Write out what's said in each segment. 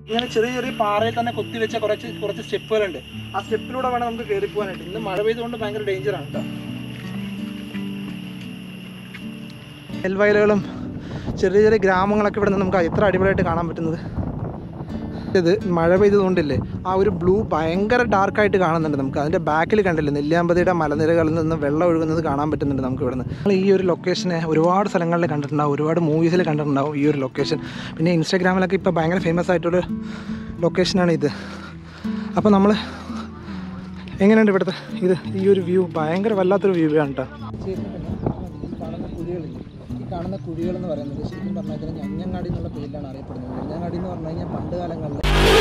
ഇങ്ങനെ ചെറിയ ചെറിയ പാറയിൽ തന്നെ കൊത്തിവെച്ച കുറച്ച് സ്റ്റെപ്പുകളുണ്ട്. ആ സ്റ്റെപ്പിലൂടെ വേണം നമുക്ക് കയറി പോകാനായിട്ട്. ഇന്ന് മഴ പെയ്തുകൊണ്ട് ഭയങ്കര ഡേഞ്ചറാണ് കേട്ടോ. നെൽവയലുകളും ചെറിയ ചെറിയ ഗ്രാമങ്ങളൊക്കെ ഇവിടെ നിന്ന് നമുക്ക് എത്ര അടിപൊളിയായിട്ട് കാണാൻ പറ്റുന്നത്. ഇത് മഴ പെയ്തുകൊണ്ടില്ലേ, ആ ഒരു ബ്ലൂ ഭയങ്കര ഡാർക്കായിട്ട് കാണുന്നുണ്ട് നമുക്ക്. അതിൻ്റെ ബാക്കിൽ കണ്ടില്ലേ, നെല്ലിയാമ്പതിയുടെ മലനിരകളിൽ നിന്ന് വെള്ളം ഒഴുകുന്നത് കാണാൻ പറ്റുന്നുണ്ട് നമുക്ക് ഇവിടെ നിന്ന്. നമ്മൾ ഈ ഒരു ലൊക്കേഷനെ ഒരുപാട് സ്ഥലങ്ങളിൽ കണ്ടിട്ടുണ്ടാവും, ഒരുപാട് മൂവീസിൽ കണ്ടിട്ടുണ്ടാവും ഈ ഒരു ലൊക്കേഷൻ. പിന്നെ ഇൻസ്റ്റാഗ്രാമിലൊക്കെ ഇപ്പോൾ ഭയങ്കര ഫേമസ് ആയിട്ടൊരു ലൊക്കേഷനാണ് ഇത്. അപ്പോൾ നമ്മൾ എങ്ങനെയുണ്ട് ഇവിടുത്തെ ഈ ഒരു വ്യൂ? ഭയങ്കര വല്ലാത്തൊരു വ്യൂ ആണ് കേട്ടോ. കാണുന്ന കുഴികൾ എന്ന് പറയുന്നത് ശരിക്കും പറഞ്ഞാൽ ഇതിന് ഞഞ്ഞങ്ങാടി എന്നുള്ള പേരിലാണ് അറിയപ്പെടുന്നത്. ഞഞ്ഞങ്ങാടി എന്ന് പറഞ്ഞു കഴിഞ്ഞാൽ പണ്ട് കാലങ്ങളിൽ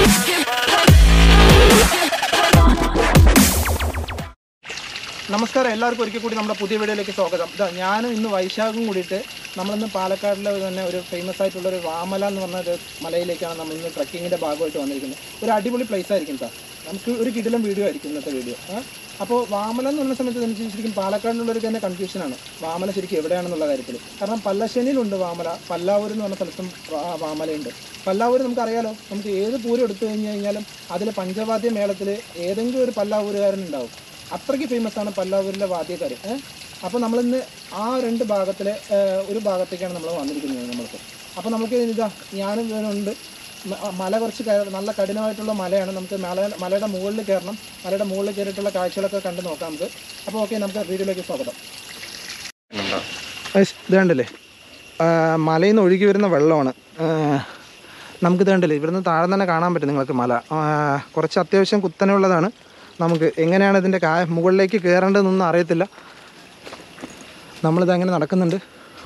നമസ്കാരം, എല്ലാവർക്കും ഒരിക്കൽ കൂടി നമ്മുടെ പുതിയ വീഡിയോയിലേക്ക് സ്വാഗതം. ഞാനും ഇന്ന് വൈശാഖും കൂടിയിട്ട് നമ്മളിന്ന് പാലക്കാടിലെ തന്നെ ഒരു ഫേമസ് ആയിട്ടുള്ളൊരു വാമല എന്ന് പറഞ്ഞൊരു മലയിലേക്കാണ് നമ്മളിന്ന് ട്രക്കിങ്ങിൻ്റെ ഭാഗമായിട്ട് വന്നിരിക്കുന്നത്. ഒരു അടിപൊളി പ്ലേസ് ആയിരിക്കും കേട്ടോ. നമുക്ക് ഒരു കിടിലം വീഡിയോ ആയിരിക്കും ഇന്നത്തെ വീഡിയോ. അപ്പോൾ വാമല എന്ന് പറഞ്ഞ സമയത്ത് എനിക്ക് ശരിക്കും പാലക്കാടിലുള്ളവർക്ക് തന്നെ കൺഫ്യൂഷനാണ് വാമല ശരിക്കും എവിടെയാണെന്നുള്ള കാര്യത്തിൽ. കാരണം പല്ലശ്ശേനിയിലുണ്ട് വാമല, പല്ലാവൂർ എന്ന് പറഞ്ഞ സ്ഥലത്തും വാമലയുണ്ട്. പല്ലാവൂർ നമുക്കറിയാലോ, നമുക്ക് ഏത് പൂരം എടുത്തു കഴിഞ്ഞാലും അതിൽ പഞ്ചവാദ്യ മേളത്തിൽ ഏതെങ്കിലും ഒരു പല്ലാവൂരുകാരനുണ്ടാവും. അത്രയ്ക്ക് ഫേമസ് ആണ് പല്ലാവൂരിലെ വാദ്യക്കാർ. അപ്പോൾ നമ്മളിന്ന് ആ രണ്ട് ഭാഗത്തിലെ ഒരു ഭാഗത്തേക്കാണ് നമ്മൾ വന്നിരിക്കുന്നത് നമ്മൾക്ക്. അപ്പോൾ നമുക്ക് ഞാനും ഉണ്ട്. മല കുറച്ച് നല്ല കഠിനമായിട്ടുള്ള മലയാണ്. നമുക്ക് മലയുടെ മുകളിൽ കയറണം. മലയുടെ മുകളിൽ കയറിയിട്ടുള്ള കാഴ്ചകളൊക്കെ കണ്ട് നോക്കാം നമുക്ക്. അപ്പോൾ ഓക്കെ, നമുക്ക് വീഡിയോയിലേക്ക് സ്വാഗതം. ഇത് കണ്ടില്ലേ, മലയിൽ നിന്ന് ഒഴുകി വരുന്ന വെള്ളമാണ്. നമുക്കിത് കണ്ടില്ലേ, ഇവിടുന്ന് താഴെ തന്നെ കാണാൻ പറ്റും നിങ്ങൾക്ക് മല. കുറച്ച് അത്യാവശ്യം കുത്തനെയുള്ളതാണ്. നമുക്ക് എങ്ങനെയാണ് ഇതിൻ്റെ മുകളിലേക്ക് കയറേണ്ടതെന്നൊന്നും അറിയത്തില്ല. നമ്മളിത് അങ്ങനെ നടക്കുന്നുണ്ട്.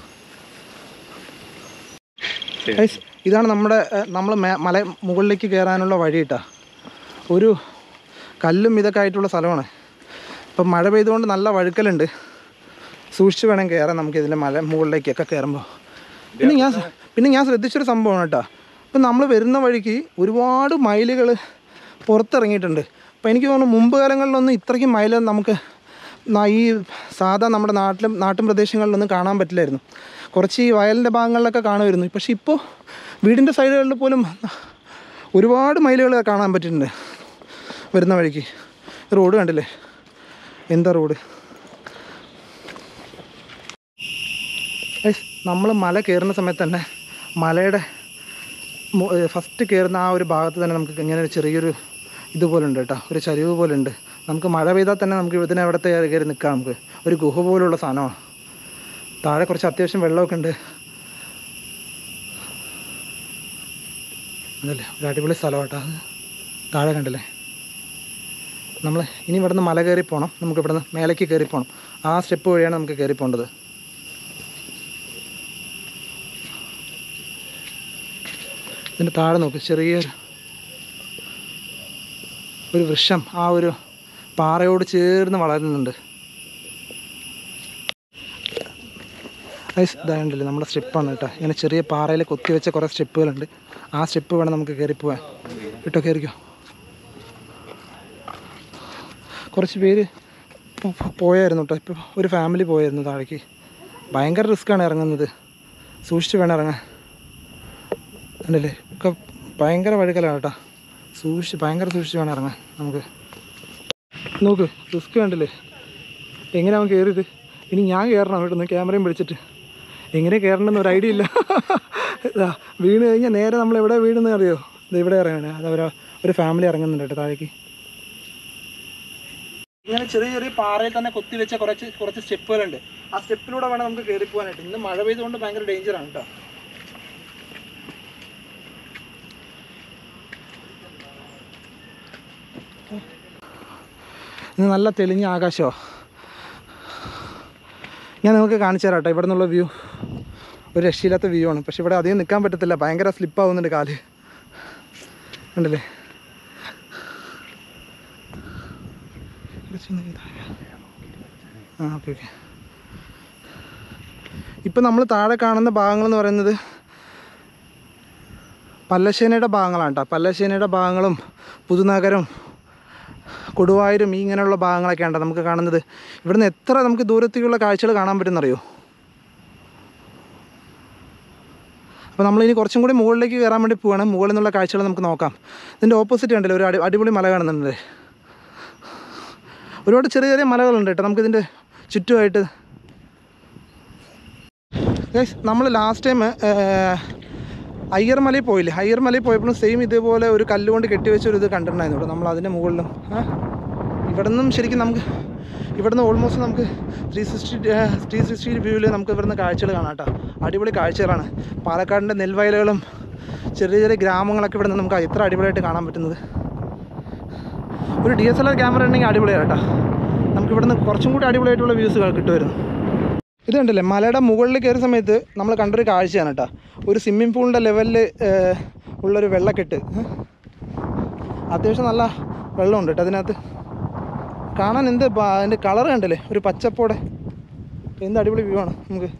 ഇതാണ് നമ്മൾ മല മുകളിലേക്ക് കയറാനുള്ള വഴി കേട്ടോ. ഒരു കല്ലും ഇതൊക്കെ ആയിട്ടുള്ള സ്ഥലമാണ്. ഇപ്പം മഴ പെയ്തുകൊണ്ട് നല്ല വഴുക്കലുണ്ട്. സൂക്ഷിച്ച് വേണം കയറാൻ നമുക്ക് ഇതിൻ്റെ മല മുകളിലേക്കൊക്കെ കയറുമ്പോൾ. പിന്നെ ഞാൻ ശ്രദ്ധിച്ചൊരു സംഭവമാണ് കേട്ടോ. ഇപ്പം നമ്മൾ വരുന്ന വഴിക്ക് ഒരുപാട് മയിലുകൾ പുറത്തിറങ്ങിയിട്ടുണ്ട്. അപ്പോൾ എനിക്ക് തോന്നുന്നു മുമ്പ് കാലങ്ങളിലൊന്നും ഇത്രയ്ക്കും മയിൽ നമുക്ക് ഈ സാധാ നമ്മുടെ നാട്ടിൻ പ്രദേശങ്ങളിലൊന്നും കാണാൻ പറ്റില്ലായിരുന്നു. കുറച്ച് ഈ വയലിൻ്റെ ഭാഗങ്ങളിലൊക്കെ കാണുമായിരുന്നു. പക്ഷേ ഇപ്പോൾ വീടിൻ്റെ സൈഡുകളിൽ പോലും ഒരുപാട് മയിലുകൾ കാണാൻ പറ്റിയിട്ടുണ്ട് വരുന്ന വഴിക്ക്. റോഡ് കണ്ടില്ലേ, എന്താ റോഡ്. നമ്മൾ മല കയറുന്ന സമയത്ത് തന്നെ മലയുടെ ഫസ്റ്റ് കയറുന്ന ആ ഒരു ഭാഗത്ത് തന്നെ നമുക്ക് ഇങ്ങനെ ഒരു ചെറിയൊരു ഇതുപോലെ ഉണ്ട് കേട്ടോ, ഒരു ചരിവ് പോലെ ഉണ്ട്. നമുക്ക് മഴ പെയ്താൽ തന്നെ നമുക്ക് ഇതിനവിടത്തെ കയറി നിൽക്കാം. നമുക്ക് ഒരു ഗുഹ പോലുള്ള സാധനമാണ്. താഴെ കുറച്ച് അത്യാവശ്യം വെള്ളമൊക്കെ ഉണ്ട്. അതല്ലേ ഒരു അടിപൊളി സ്ഥലമാട്ടോ അത്. താഴെ കണ്ടില്ലേ. നമ്മൾ ഇനി ഇവിടുന്ന് മല കയറി പോകണം. നമുക്ക് ഇവിടുന്ന് മേലേക്ക് കയറി പോകണം. ആ സ്റ്റെപ്പ് വഴിയാണ് നമുക്ക് കയറി പോകേണ്ടത്. ഇതിൻ്റെ താഴെ നോക്ക്, ചെറിയൊരു വൃക്ഷം ആ ഒരു പാറയോട് ചേർന്ന് വളരുന്നുണ്ട്. ഇതായണ്ടല്ലേ നമ്മുടെ സ്റ്റെപ്പാണ് കേട്ടോ. ഇങ്ങനെ ചെറിയ പാറയിൽ കൊത്തിവെച്ച കുറേ സ്റ്റെപ്പുകളുണ്ട്. ആ സ്റ്റെപ്പ് വേണം നമുക്ക് കയറിപ്പോവാൻ കേട്ടോ. കയറിക്കോ. കുറച്ച് പേര് പോയായിരുന്നു കേട്ടോ. ഇപ്പോൾ ഒരു ഫാമിലി പോയായിരുന്നു താഴേക്ക്. ഭയങ്കര റിസ്ക്കാണ് ഇറങ്ങുന്നത്. സൂക്ഷിച്ച് വേണം ഇറങ്ങാൻ. ഉണ്ടല്ലേ, ഒക്കെ ഭയങ്കര വഴുക്കലാണ് കേട്ടോ. ഭയങ്കര സൂക്ഷിച്ച് വേണം ഇറങ്ങാൻ നമുക്ക്. നോക്ക്, റിസ്ക് കണ്ടില്ലേ എങ്ങനെയാവും കയറിയത്. ഇനി ഞാൻ കയറണം ഇവിടുന്ന് ക്യാമറയും പിടിച്ചിട്ട്. എങ്ങനെ കയറണമെന്ന് ഒരു ഐഡിയ ഇല്ല. വീണ് കഴിഞ്ഞാൽ നേരെ നമ്മൾ എവിടെ വീണെന്ന് അറിയോ? ഇത് ഇവിടെ ഇറങ്ങണേ. അത് ഒരു ഫാമിലി ഇറങ്ങുന്നുണ്ട് കേട്ടോ താഴേക്ക്. ഇങ്ങനെ ചെറിയ ചെറിയ പാറയിൽ തന്നെ കൊത്തിവെച്ച കുറച്ച് സ്റ്റെപ്പുകളുണ്ട്. ആ സ്റ്റെപ്പിലൂടെ വേണം നമുക്ക് കയറി പോകാനായിട്ട്. ഇന്ന് മഴ പെയ്തുകൊണ്ട് ഭയങ്കര ഡേഞ്ചറാണ് കേട്ടോ. ഇന്ന് നല്ല തെളിഞ്ഞ ആകാശമോ. ഞാൻ നിങ്ങൾക്ക് കാണിച്ചു തരാം കേട്ടോ ഇവിടെ നിന്നുള്ള വ്യൂ. ഒരു രക്ഷയില്ലാത്ത വ്യൂ ആണ്. പക്ഷെ ഇവിടെ അധികം നിൽക്കാൻ പറ്റത്തില്ല, ഭയങ്കര സ്ലിപ്പാവുന്നുണ്ട് കാല്. ഉണ്ടല്ലേ. ഓക്കെ. ഇപ്പം നമ്മൾ താഴെ കാണുന്ന ഭാഗങ്ങളെന്ന് പറയുന്നത് പല്ലശ്ശേനിയുടെ ഭാഗങ്ങളാണ് കേട്ടോ. പല്ലശ്ശേനിയുടെ ഭാഗങ്ങളും പുതുനഗരം, കൊടുവായൂരും ഇങ്ങനെയുള്ള ഭാഗങ്ങളൊക്കെയാണ് നമുക്ക് കാണുന്നത്. ഇവിടുന്ന് എത്ര നമുക്ക് ദൂരത്തേക്കുള്ള കാഴ്ചകൾ കാണാൻ പറ്റുമെന്നറിയോ. അപ്പോൾ നമ്മളിനി കുറച്ചും കൂടി മുകളിലേക്ക് കയറാൻ വേണ്ടി പോവുകയാണ്. മുകളിൽ നിന്നുള്ള കാഴ്ചകൾ നമുക്ക് നോക്കാം. ഇതിൻ്റെ ഓപ്പോസിറ്റ് കണ്ടില്ലേ ഒരു അടിപൊളി മല കാണുന്നുണ്ട്. ഒരുപാട് ചെറിയ ചെറിയ മലകളുണ്ട് കേട്ടോ നമുക്കിതിൻ്റെ ചുറ്റുമായിട്ട്. നമ്മൾ ലാസ്റ്റ് ടൈം അയ്യർമലയിൽ പോയില്ലേ, അയ്യർമലയിൽ പോയപ്പോഴും സെയിം ഇതേപോലെ ഒരു കല്ലുകൊണ്ട് കെട്ടിവെച്ചൊരു ഇത് കണ്ടിട്ടുണ്ടായിരുന്നു കേട്ടോ നമ്മൾ അതിൻ്റെ മുകളിലും. ഇവിടെ നിന്നും ശരിക്കും നമുക്ക് ഇവിടുന്ന് ഓൾമോസ്റ്റ് നമുക്ക് 360 വ്യൂവിൽ നമുക്ക് ഇവിടുന്ന് കാഴ്ചകൾ കാണാം കേട്ടോ. അടിപൊളി കാഴ്ചകളാണ്. പാലക്കാടിൻ്റെ നെൽവയലുകളും ചെറിയ ചെറിയ ഗ്രാമങ്ങളൊക്കെ ഇവിടെ നിന്ന് നമുക്ക് എത്ര അടിപൊളിയായിട്ട് കാണാൻ പറ്റുന്നത്. ഒരു DSLR ക്യാമറ ഉണ്ടെങ്കിൽ അടിപൊളിയാണ് കേട്ടോ. നമുക്ക് ഇവിടുന്ന് കുറച്ചും കൂടി അടിപൊളിയായിട്ടുള്ള വ്യൂസ് കിട്ടുമായിരുന്നു. ഇത് കണ്ടില്ലേ, മലയുടെ മുകളിൽ കയറിയ സമയത്ത് നമ്മൾ കണ്ടൊരു കാഴ്ചയാണ് കേട്ടോ. ഒരു സ്വിമ്മിംഗ് പൂളിൻ്റെ ലെവലിൽ ഉള്ളൊരു വെള്ളക്കെട്ട്. അത്യാവശ്യം നല്ല വെള്ളമുണ്ട് കേട്ടോ അതിനകത്ത്. കാണാൻ അതിൻ്റെ കളർ കണ്ടില്ലേ, ഒരു പച്ചപ്പോടെ എന്ത് അടിപൊളി വ്യൂ ആണ്. നമുക്ക്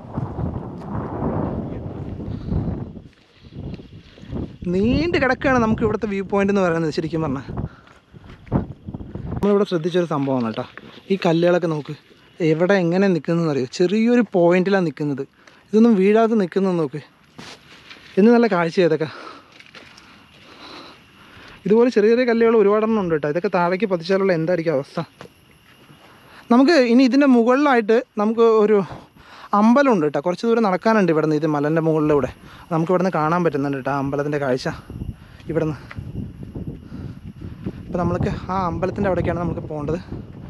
നീണ്ട് കിടക്കുകയാണ് നമുക്ക് ഇവിടുത്തെ വ്യൂ പോയിൻ്റ് എന്ന് പറയുന്നത്. ശരിക്കും പറഞ്ഞാൽ നമ്മളിവിടെ ശ്രദ്ധിച്ചൊരു സംഭവമാണ് കേട്ടോ. ഈ കല്ലുകളൊക്കെ നോക്ക് എവിടെ എങ്ങനെ നിൽക്കുന്നതെന്ന് അറിയോ. ചെറിയൊരു പോയിന്റിലാണ് നിൽക്കുന്നത്. ഇതൊന്നും വീഴാതെ നിൽക്കുന്നത് നോക്ക്. എന്ന് നല്ല കാഴ്ച ഇതൊക്കെ. ഇതുപോലെ ചെറിയ ചെറിയ കല്ലുകൾ ഒരുപാടെണ്ണം ഉണ്ട് കേട്ടോ. ഇതൊക്കെ താഴേക്ക് പതിച്ചാലുള്ള എന്തായിരിക്കും അവസ്ഥ. നമുക്ക് ഇനി ഇതിൻ്റെ മുകളിലായിട്ട് നമുക്ക് ഒരു അമ്പലമുണ്ട് കേട്ടോ. കുറച്ച് ദൂരം നടക്കാനുണ്ട് ഇവിടെ നിന്ന്. ഇത് മലൻ്റെ മുകളിലൂടെ നമുക്ക് ഇവിടെ നിന്ന് കാണാൻ പറ്റുന്നുണ്ട് കേട്ടോ അമ്പലത്തിൻ്റെ കാഴ്ച ഇവിടെ നിന്ന്. അപ്പോൾ നമ്മൾക്ക് ആ അമ്പലത്തിൻ്റെ അവിടേക്കാണ് നമുക്ക് പോകേണ്ടത്.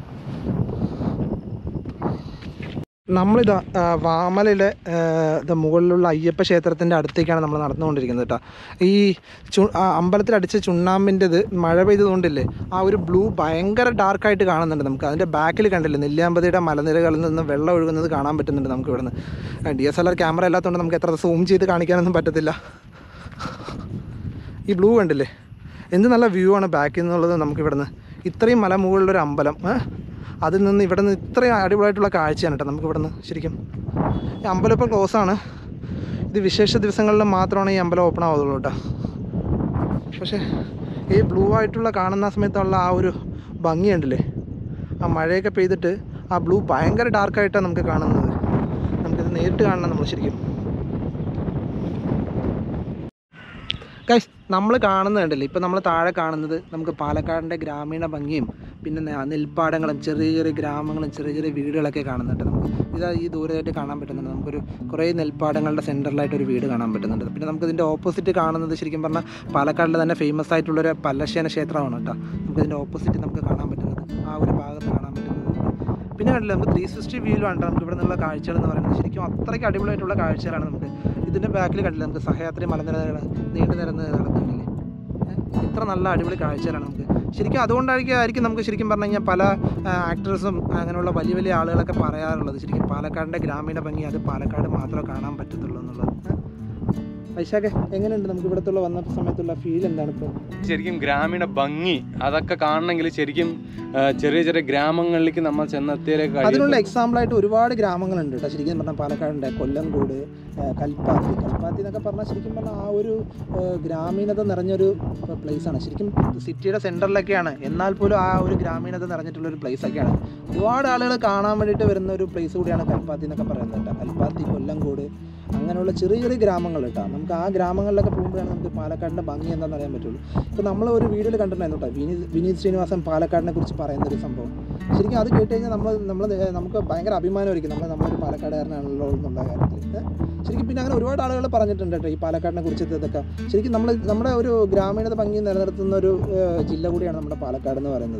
നമ്മളിതാ വാമലയിലെ മുകളിലുള്ള അയ്യപ്പ ക്ഷേത്രത്തിൻ്റെ അടുത്തേക്കാണ് നമ്മൾ നടന്നുകൊണ്ടിരിക്കുന്നത് കേട്ടോ. ഈ അമ്പലത്തിലടിച്ച ചുണ്ണാമ്പിൻ്റെത് മഴ പെയ്തുകൊണ്ടില്ലേ ആ ഒരു ബ്ലൂ ഭയങ്കര ഡാർക്കായിട്ട് കാണുന്നുണ്ട് നമുക്ക്. അതിൻ്റെ ബാക്കിൽ കണ്ടില്ലേ നെല്ലിയാമ്പതിയുടെ മലനിരകളിൽ നിന്ന് വെള്ളം ഒഴുകുന്നത് കാണാൻ പറ്റുന്നുണ്ട് നമുക്ക് ഇവിടുന്ന്. DSLR ക്യാമറ അല്ലാത്തതുകൊണ്ട് നമുക്ക് എത്ര സൂം ചെയ്ത് കാണിക്കാനൊന്നും പറ്റത്തില്ല. ഈ ബ്ലൂ കണ്ടില്ലേ, എന്ത് നല്ല വ്യൂ ആണ് ബാക്കിൽ നിന്നുള്ളത് നമുക്ക് ഇവിടുന്ന്. ഇത്രയും മലമുകളിലൊരു അമ്പലം, അതിൽ നിന്ന് ഇവിടെ നിന്ന് ഇത്രയും അടിപൊളിയായിട്ടുള്ള കാഴ്ചയാണ് കേട്ടോ നമുക്ക് ഇവിടെ നിന്ന്. ശരിക്കും ഈ അമ്പലം ഇപ്പോൾ ക്ലോസ് ആണ്. ഇത് വിശേഷ ദിവസങ്ങളിൽ മാത്രമാണ് ഈ അമ്പലം ഓപ്പൺ ആവുള്ളൂ കേട്ടോ. പക്ഷേ ഈ ബ്ലൂ ആയിട്ടുള്ള കാണുന്ന സമയത്തുള്ള ആ ഒരു ഭംഗിയുണ്ടല്ലേ, ആ മഴയൊക്കെ പെയ്തിട്ട് ആ ബ്ലൂ ഭയങ്കര ഡാർക്കായിട്ടാണ് നമുക്ക് കാണുന്നത്. നമുക്കിത് നേരിട്ട് കാണണം നമ്മൾ ശരിക്കും. ഗൈസ് നമ്മൾ കാണുന്നത് കണ്ടില്ലേ, ഇപ്പോൾ നമ്മൾ താഴെ കാണുന്നത് നമുക്ക് പാലക്കാടിൻ്റെ ഗ്രാമീണ ഭംഗിയും പിന്നെ നെൽപ്പാടങ്ങളും ചെറിയ ചെറിയ ഗ്രാമങ്ങളും ചെറിയ ചെറിയ വീടുകളൊക്കെ കാണുന്നുണ്ട് നമുക്ക്. ഇതാ ഈ ദൂരമായിട്ട് കാണാൻ പറ്റുന്നുണ്ട്. നമുക്കൊരു കുറേ നെൽപ്പാടങ്ങളുടെ സെൻറ്ററിലായിട്ടൊരു വീട് കാണാൻ പറ്റുന്നുണ്ട്. പിന്നെ നമുക്കിതിൻ്റെ ഓപ്പോസിറ്റ് കാണുന്നത് ശരിക്കും പറഞ്ഞാൽ പാലക്കാടിലെ തന്നെ ഫേമസ് ആയിട്ടുള്ളൊരു പല്ലശ്ശേന ക്ഷേത്രമാണ് കേട്ടോ. നമുക്കിതിൻ്റെ ഓപ്പോസിറ്റ് നമുക്ക് കാണാൻ പറ്റുന്നത് ആ ഒരു ഭാഗത്ത് കാണാൻ പറ്റുന്നത്. പിന്നെ കണ്ടില്ല നമുക്ക് 360 വ്യൂയിലാണ് നമുക്ക് ഇവിടെ നിന്നുള്ള കാഴ്ചകൾ എന്ന് പറയുന്നത്. ശരിക്കും അത്രയ്ക്ക് അടിപൊളിയായിട്ടുള്ള കാഴ്ചകളാണ് നമുക്ക്. ഇതിൻ്റെ ബാക്കിൽ കണ്ടില്ല നമുക്ക് സഹയാത്രി മലനിരകൾ നീണ്ടു നിരന്ന് നടക്കുന്നില്ലേ. ഇത്ര നല്ല അടിപൊളി കാഴ്ചകളാണ് നമുക്ക് ശരിക്കും. അതുകൊണ്ടായിരിക്കും നമുക്ക് ശരിക്കും പറഞ്ഞു കഴിഞ്ഞാൽ പല ആക്ടേഴ്സും അങ്ങനെയുള്ള വലിയ വലിയ ആളുകളൊക്കെ പറയാറുള്ളത് ശരിക്കും പാലക്കാടിൻ്റെ ഗ്രാമീണ ഭംഗി അത് പാലക്കാട് മാത്രമേ കാണാൻ പറ്റത്തുള്ളൂ എന്നുള്ളത്. വൈശാഖ എങ്ങനെയുണ്ട് നമുക്ക് ഇവിടത്തുള്ള വന്ന സമയത്തുള്ള ഫീൽ എന്താണ് ഇപ്പോൾ? ശരിക്കും ഗ്രാമീണ ഭംഗി അതൊക്കെ കാണണമെങ്കിൽ ശരിക്കും ചെറിയ ചെറിയ ഗ്രാമങ്ങളിലേക്ക് നമ്മൾ ചെന്നെത്തിയാലേ. അതിനുള്ള എക്സാമ്പിളായിട്ട് ഒരുപാട് ഗ്രാമങ്ങളുണ്ട് കേട്ടോ ശരിക്കും പറഞ്ഞാൽ പാലക്കാടിൻ്റെ. കൊല്ലംകോട്, കൽപ്പാത്തി എന്നൊക്കെ പറഞ്ഞാൽ ശരിക്കും പറഞ്ഞാൽ ആ ഒരു ഗ്രാമീണത നിറഞ്ഞൊരു പ്ലേസാണ്. ശരിക്കും സിറ്റിയുടെ സെൻറ്ററിലൊക്കെയാണ്, എന്നാൽ പോലും ആ ഒരു ഗ്രാമീണത നിറഞ്ഞിട്ടുള്ളൊരു പ്ലേസൊക്കെയാണ്. ഒരുപാട് ആളുകൾ കാണാൻ വേണ്ടിയിട്ട് വരുന്ന ഒരു പ്ലേസ് കൂടിയാണ് കൽപ്പാത്തി എന്നൊക്കെ പറയുന്നത് കേട്ടോ. കൽപ്പാത്തി, കൊല്ലംകോട് അങ്ങനെയുള്ള ചെറിയ ചെറിയ ഗ്രാമങ്ങൾ കേട്ടോ. നമുക്ക് ആ ഗ്രാമങ്ങളിലൊക്കെ പോകുമ്പോഴാണ് നമുക്ക് പാലക്കാടിൻ്റെ ഭംഗി എന്താണെന്ന് അറിയാൻ പറ്റുള്ളൂ. ഇപ്പോൾ നമ്മൾ ഒരു വീഡിയോയിൽ കണ്ടിട്ടുണ്ടായിരുന്നു കേട്ടോ, വിനീത് ശ്രീനിവാസൻ പാലക്കാടിനെ കുറിച്ച് പറയുന്നൊരു സംഭവം. ശരിക്കും അത് കേട്ട് കഴിഞ്ഞാൽ നമുക്ക് ഭയങ്കര അഭിമാനമായിരിക്കും നമ്മളൊരു പാലക്കാടുകാരനാണല്ലോ എന്നുള്ള കാര്യത്തിൽ. ശരിക്കും പിന്നെ അങ്ങനെ ഒരുപാട് ആളുകൾ പറഞ്ഞിട്ടുണ്ട് കേട്ടോ ഈ പാലക്കാടിനെ കുറിച്ച്. ഇതൊക്കെ ശരിക്കും നമ്മുടെ ഒരു ഗ്രാമീണത ഭംഗി നിലനിർത്തുന്ന ഒരു ജില്ല കൂടിയാണ് നമ്മുടെ പാലക്കാട് എന്ന് പറയുന്നത്.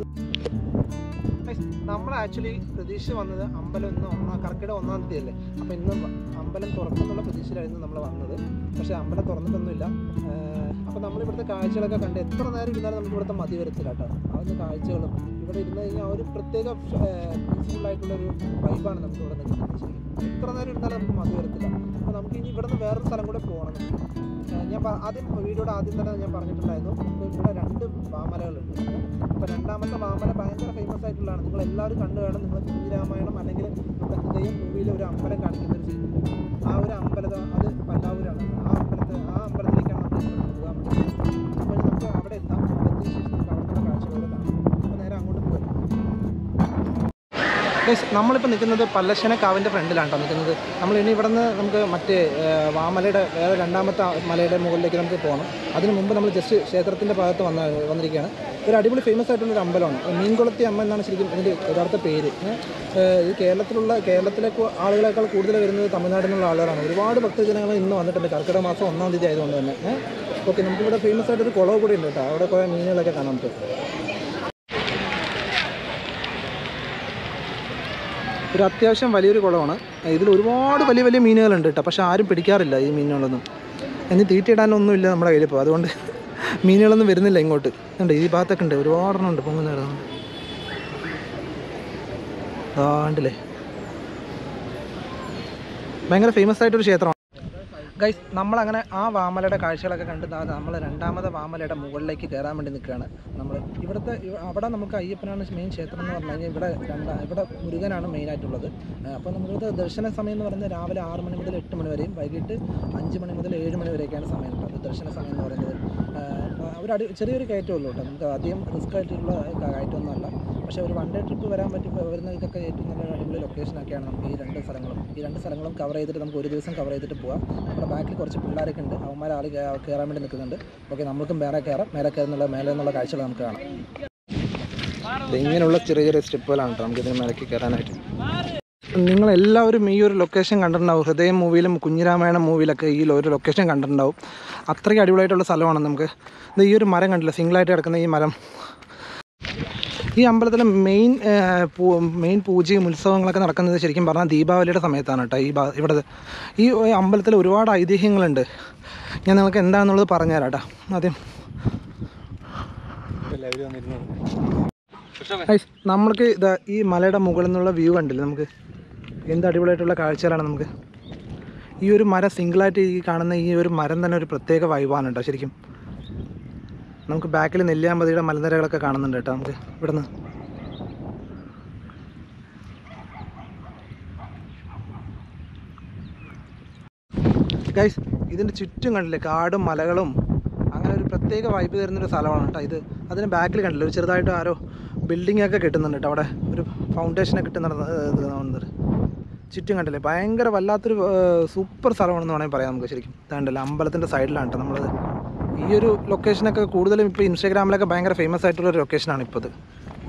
നമ്മൾ ആക്ച്വലി പ്രതീക്ഷ വന്നത് അമ്പലം കർക്കിടക 1-ാം തീയതി അല്ലേ, അപ്പോൾ ഇന്ന് അമ്പലം തുറക്കുന്നുള്ള പ്രതീക്ഷയിലായിരുന്നു നമ്മൾ വന്നത്. പക്ഷേ അമ്പലം തുറന്നിട്ടൊന്നുമില്ല. അപ്പോൾ നമ്മളിവിടുത്തെ കാഴ്ചകളൊക്കെ കണ്ട് എത്ര നേരം ഇരുന്നാലും നമുക്ക് ഇവിടുത്തെ മതി വരത്തില്ല കേട്ടോ. അതൊന്ന് കാഴ്ചകളും ഇവിടെ ഇരുന്ന് കഴിഞ്ഞാൽ ഒരു പ്രത്യേക പീസ്ഫുള്ളായിട്ടുള്ളൊരു വൈബാണ് നമുക്ക് ഇവിടെ നിൽക്കുന്നത്. ശരിക്കും എത്ര നേരം ഇരുന്നാലും നമുക്ക് മതി വരത്തില്ല. അപ്പോൾ നമുക്ക് ഇനി ഇവിടെ നിന്ന് വേറൊരു സ്ഥലം കൂടെ പോകണം. ഞാൻ വീഡിയോയുടെ ആദ്യം തന്നെ ഞാൻ പറഞ്ഞിട്ടുണ്ടായിരുന്നു ഇവിടെ 2 വാമലകളുണ്ട്. അപ്പോൾ രണ്ടാമത്തെ വാമല ഭയങ്കര ഫേമസ് ആയിട്ടുള്ളതാണ്. നിങ്ങൾ എല്ലാവരും കണ്ടു വേണം. നിങ്ങൾ കുഞ്ഞിരാമായണം അല്ലെങ്കിൽ നമ്മുടെ ഹൃദയം മൂവിയിൽ ഒരു അമ്പലം കാണിക്കുന്നൊരു സീൻ. ആ ഒരു അമ്പലം അത് പല്ലാവൂരാണ്. ആ അമ്പലത്തിലേക്കാണ് നമ്മൾ പോകാൻ വേണ്ടി. അപ്പോൾ നമുക്ക് അവിടെ എത്താം. എത്തിയ ശേഷം നമുക്ക് അവിടുത്തെ കാഴ്ചകളോട് കാണാം. അപ്പോൾ നേരെ അങ്ങോട്ട് പോകാം. നമ്മളിപ്പോൾ നിൽക്കുന്നത് പല്ലശ്ശനക്കാവിൻ്റെ ഫ്രണ്ടിലാണ് കേട്ടോ നിൽക്കുന്നത്. നമ്മൾ ഇനി ഇവിടെ നിന്ന് നമുക്ക് മറ്റേ വാമലയുടെ വേറെ രണ്ടാമത്തെ മലയുടെ മുകളിലേക്ക് നമുക്ക് പോകണം. അതിന് മുമ്പ് നമ്മൾ ജസ്റ്റ് ക്ഷേത്രത്തിൻ്റെ ഭാഗത്ത് വന്നിരിക്കുകയാണ്. ഒരു അടിപൊളി ഫേമസ് ആയിട്ടുള്ളൊരു അമ്പലമാണ്. മീൻകുളത്തി അമ്മ എന്നാണ് ശരിക്കും ഇതിൻ്റെ യഥാർത്ഥ പേര്. ഈ കേരളത്തിലെ ആളുകളെക്കാൾ കൂടുതൽ വരുന്നത് തമിഴ്നാട്ടിൽ നിന്നുള്ള ആളുകളാണ്. ഒരുപാട് ഭക്തജനങ്ങൾ ഇന്ന് വന്നിട്ടുണ്ട്. കർക്കിടക മാസം 1-ാം തീയതി ആയതുകൊണ്ട് തന്നെ. ഓക്കെ, നമുക്കിവിടെ ഫേമസ് ആയിട്ടൊരു കുളവ് കൂടി ഉണ്ട് കേട്ടോ. അവിടെ കുറേ മീനുകളൊക്കെ കാണാൻ പറ്റും. ഒരു അത്യാവശ്യം വലിയൊരു കുളമാണ്. ഇതിൽ ഒരുപാട് വലിയ വലിയ മീനുകളുണ്ട് കേട്ടോ. പക്ഷേ ആരും പിടിക്കാറില്ല ഈ മീനുകളൊന്നും. ഇനി തീറ്റയിടാനൊന്നുമില്ല നമ്മുടെ കയ്യിൽ ഇപ്പോൾ. അതുകൊണ്ട് മീനുകളൊന്നും വരുന്നില്ല ഇങ്ങോട്ട്. ഉണ്ട് ഈ ഭാഗത്തൊക്കെ ഉണ്ട്, ഒരുപാടെണ്ണം ഉണ്ട് പൊങ്ങുന്ന കിടന്നുണ്ട്. ആണ്ടില്ലേ, ഭയങ്കര ഫേമസ് ആയിട്ടൊരു ക്ഷേത്രമാണ് ഗൈസ്. നമ്മളങ്ങനെ ആ വാമലയുടെ കാഴ്ചകളൊക്കെ കണ്ട് നമ്മൾ രണ്ടാമത്തെ വാമലയുടെ മുകളിലേക്ക് കയറാൻ വേണ്ടി നിൽക്കുകയാണ്. നമ്മൾ അവിടെ നമുക്ക് അയ്യപ്പനാണ് മെയിൻ ക്ഷേത്രം എന്ന് പറഞ്ഞു കഴിഞ്ഞാൽ ഇവിടെ മുരുകനാണ് മെയിനായിട്ടുള്ളത്. അപ്പോൾ നമ്മളിവിടെ ദർശന സമയം എന്ന് പറയുന്നത് രാവിലെ 6 മണി മുതൽ 8 മണി വരെയും വൈകിട്ട് 5 മണി മുതൽ 7 മണി വരെയൊക്കെയാണ് സമയം കേട്ടോ. ദർശന സമയം എന്ന് പറയുന്നത് ചെറിയൊരു കയറ്റമുള്ളൂ കേട്ടോ. നമുക്ക് അധികം റിസ്ക് ആയിട്ടുള്ള കയറ്റമൊന്നുമല്ല. പക്ഷേ ഒരു 1 ഡേ ട്രിപ്പ് വരാൻ വരുന്നതൊക്കെ ഏറ്റവും നല്ല അടിപൊളി ലൊക്കേഷനൊക്കെയാണ്. നമുക്ക് ഈ രണ്ട് സ്ഥലങ്ങളും കവർ ചെയ്തിട്ട് നമുക്ക് ഒരു ദിവസം കവർ ചെയ്തിട്ട് പോകാം. നമ്മുടെ ബാക്കിൽ കുറച്ച് പിള്ളേരൊക്കെ ഉണ്ട്. അവന്മാർ കയറാൻ വേണ്ടി നിൽക്കുന്നുണ്ട്. ഓക്കെ, നമ്മൾക്കും മേലെ നിന്നുള്ള കാഴ്ചകൾ നമുക്ക് കാണാം. ഇങ്ങനെയുള്ള ചെറിയ സ്റ്റെപ്പുകളാണ് കേട്ടോ നമുക്ക് ഇതിന് മേലേക്ക് കയറാനായിട്ട്. നിങ്ങളെല്ലാവരും ഈ ഒരു ലൊക്കേഷൻ കണ്ടിട്ടുണ്ടാവും. ഹൃദയം മൂവിയിലും കുഞ്ഞിരാമായണം മൂവിയിലൊക്കെ ഈ ഒരു ലൊക്കേഷൻ കണ്ടിട്ടുണ്ടാവും. അത്രയ്ക്ക് അടിപൊളിയായിട്ടുള്ള സ്ഥലമാണ്. നമുക്ക് ഈ ഒരു മരം കണ്ടില്ല, സിംഗിളായിട്ട് കിടക്കുന്ന ഈ മരം. ഈ അമ്പലത്തിലെ മെയിൻ പൂജയും ഉത്സവങ്ങളൊക്കെ നടക്കുന്നത് ശരിക്കും പറഞ്ഞാൽ ദീപാവലിയുടെ സമയത്താണ് കേട്ടോ. ഈ അമ്പലത്തിൽ ഒരുപാട് ഐതിഹ്യങ്ങളുണ്ട്. ഞാൻ നിങ്ങൾക്ക് എന്താണെന്നുള്ളത് പറഞ്ഞുതരാം കേട്ടോ. ആദ്യം നമ്മൾക്ക് ഈ മലയുടെ മുകളിൽ നിന്നുള്ള വ്യൂ കണ്ടില്ല, നമുക്ക് എന്ത് അടിപൊളിയായിട്ടുള്ള കാഴ്ചകളാണ്. നമുക്ക് ഈ ഒരു മരം സിംഗിളായിട്ട് ഈ കാണുന്ന ഈ ഒരു മരം തന്നെ ഒരു പ്രത്യേക വൈബാണ് കേട്ടോ ശരിക്കും. നമുക്ക് ബാക്കിൽ നെല്ലിയാമ്പതിയുടെ മലനിരകളൊക്കെ കാണുന്നുണ്ട് കേട്ടോ. നമുക്ക് ഇവിടുന്ന് ഗൈസ് ഇതിൻ്റെ ചുറ്റും കണ്ടില്ലേ കാടും മലകളും, അങ്ങനെ ഒരു പ്രത്യേക വൈബ് തരുന്നൊരു സ്ഥലമാണ് കേട്ടോ ഇത്. അതിന് ബാക്കിൽ കണ്ടില്ല ഒരു ചെറുതായിട്ട് ആരോ ബിൽഡിംഗ് ഒക്കെ കിട്ടുന്നുണ്ട് കേട്ടോ. അവിടെ ഒരു ഫൗണ്ടേഷനൊക്കെ കിട്ടുന്നുണ്ട്. ചുറ്റും കണ്ടില്ലേ ഭയങ്കര വല്ലാത്തൊരു സൂപ്പർ സ്ഥലമാണെന്ന് വേണമെങ്കിൽ പറയാം നമുക്ക് ശരിക്കും. ഇതാണ്ടല്ലോ അമ്പലത്തിൻ്റെ സൈഡിലാണ് കേട്ടോ നമ്മളത്. ഈ ഒരു ലൊക്കേഷനൊക്കെ കൂടുതലും ഇപ്പോൾ ഇൻസ്റ്റാഗ്രാമിലൊക്കെ ഭയങ്കര ഫേമസ് ആയിട്ടുള്ളൊരു ലൊക്കേഷനാണ് ഇപ്പോൾ ഇത്.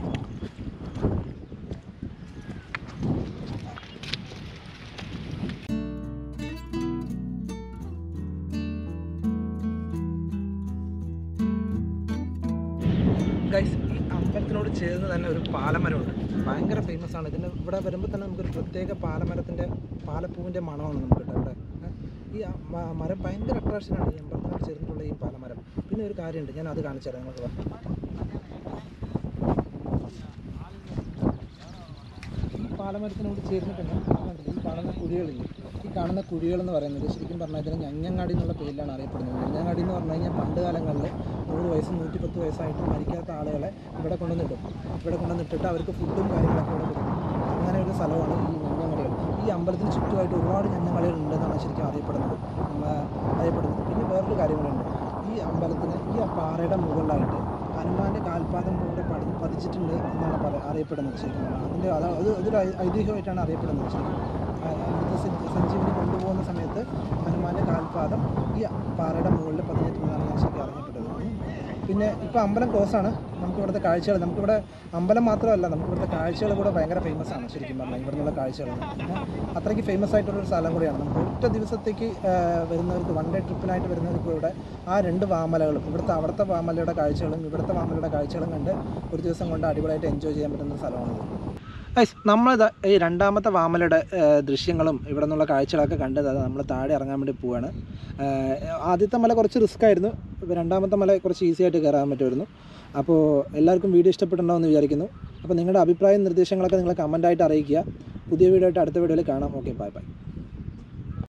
ഗൈസ് ഈ അമ്പലത്തിനോട് ചേർന്ന് തന്നെ ഒരു പാലമരമുണ്ട്. ഭയങ്കര ഫേമസ് ആണ്. ഇവിടെ വരുമ്പോൾ തന്നെ നമുക്കൊരു പ്രത്യേക പാലപ്പൂവിൻ്റെ മണമാണ് നമുക്ക് കേട്ടോ ഇവിടെ. ഈ മരം ഭയങ്കര അട്രാക്ഷനാണ് ഈ അമ്പലത്തിനോട് ചേർന്നിട്ടുള്ള ഈ പാലമരം. പിന്നെ ഒരു കാര്യമുണ്ട്, ഞാൻ അത് കാണിച്ചു തരാം നിങ്ങൾക്ക്. ഈ പാലമരത്തിനോട് ചേർന്നിട്ടുണ്ട് ഈ കാണുന്ന കുഴികളെന്ന് പറയുന്നത് ശരിക്കും പറഞ്ഞാൽ ഇതിന് ഞഞ്ഞങ്ങാടി എന്നുള്ള പേരിലാണ് അറിയപ്പെടുന്നത്. ഞഞ്ഞങ്ങാടി എന്ന് പറഞ്ഞു കഴിഞ്ഞാൽ പണ്ട് കാലങ്ങളിൽ 100 വയസ്സും 110 വയസ്സായിട്ട് മരിക്കാത്ത ആളുകളെ ഇവിടെ കൊണ്ടുവന്നിട്ടിട്ട് അവർക്ക് ഫുഡും കാര്യങ്ങളൊക്കെ ഇവിടെ കൊടുക്കും. അങ്ങനെ ഒരു സ്ഥലമാണ് ഈ ഞഞ്ഞങ്ങാടികൾ. ഈ അമ്പലത്തിന് ചുറ്റുമായിട്ട് ഒരുപാട് ഞഞ്ഞങ്ങാടികൾ ഉണ്ടെന്നാണ് ശരിക്കും അറിയപ്പെടുന്നത്. പിന്നെ വേറൊരു കാര്യം കൂടെ ഉണ്ട്. ഈ അമ്പലത്തിന് ഈ പാറയുടെ മുകളിലായിട്ട് ഹനുമാൻ്റെ കാൽപാദം കൂടെ പതിച്ചിട്ടുണ്ട് എന്നാണ് അറിയപ്പെടുന്നത് ശരിക്കും. അതൊരു ഐതിഹ്യമായിട്ടാണ് അറിയപ്പെടുന്നത് ശരിക്കും. സഞ്ജീവിനി കൊണ്ടുപോകുന്ന സമയത്ത് ഹനുമാൻ്റെ കാൽപാദം ഈ പാറയുടെ മുകളിൽ പതിഞ്ഞിട്ടുണ്ടെന്നാണ് ഞാൻ ശരിക്കും അറിഞ്ഞപ്പെട്ടത്. പിന്നെ ഇപ്പോൾ അമ്പലം ക്ലോസ് ആണ്. നമുക്കിവിടുത്തെ കാഴ്ചകൾ, നമുക്കിവിടെ അമ്പലം മാത്രമല്ല നമുക്കിവിടുത്തെ കാഴ്ചകൾ കൂടെ ഭയങ്കര ഫേമസ് ആണ് ശരിക്കും പറഞ്ഞാൽ. ഇവിടെ നിന്നുള്ള കാഴ്ചകൾ അത്രയ്ക്ക് ഫേമസ് ആയിട്ടുള്ളൊരു സ്ഥലം കൂടിയാണ്. നമുക്ക് ഒറ്റ ദിവസത്തേക്ക് വരുന്നവർക്ക് 1 ഡേ ട്രിപ്പിനായിട്ട് വരുന്നവർക്ക് ഇവിടെ ആ 2 വാമലകളും അവിടുത്തെ വാമലയുടെ കാഴ്ചകളും ഇവിടുത്തെ വാമലയുടെ കാഴ്ചകളും കണ്ട് ഒരു ദിവസം കൊണ്ട് അടിപൊളിയായിട്ട് എൻജോയ് ചെയ്യാൻ പറ്റുന്ന സ്ഥലമാണിത്. നമ്മളിത് ഈ രണ്ടാമത്തെ വാമലയുടെ ദൃശ്യങ്ങളും ഇവിടെ നിന്നുള്ള കാഴ്ചകളൊക്കെ കണ്ടത് നമ്മൾ താഴെ ഇറങ്ങാൻ വേണ്ടി പോവുകയാണ്. ആദ്യത്തെ മല കുറച്ച് റിസ്ക് ആയിരുന്നു. രണ്ടാമത്തെ മല കുറച്ച് ഈസി ആയിട്ട് കയറാൻ പറ്റുമായിരുന്നു. അപ്പോൾ എല്ലാവർക്കും വീഡിയോ ഇഷ്ടപ്പെട്ടുണ്ടാവുമെന്ന് വിചാരിക്കുന്നു. അപ്പോൾ നിങ്ങളുടെ അഭിപ്രായം നിർദ്ദേശങ്ങളൊക്കെ നിങ്ങൾ കമൻറ്റായിട്ട് അറിയിക്കുക. പുതിയ വീഡിയോ ആയിട്ട് അടുത്ത വീഡിയോയിൽ കാണാം. Okay, by.